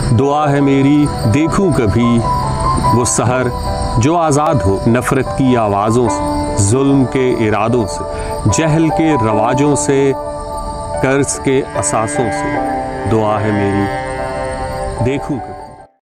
दुआ है मेरी देखूं कभी वो सहर जो आज़ाद हो नफ़रत की आवाज़ों से, जुल्म के इरादों से, जहल के रवाजों से, कर्ज के असासों से। दुआ है मेरी देखूं कभी।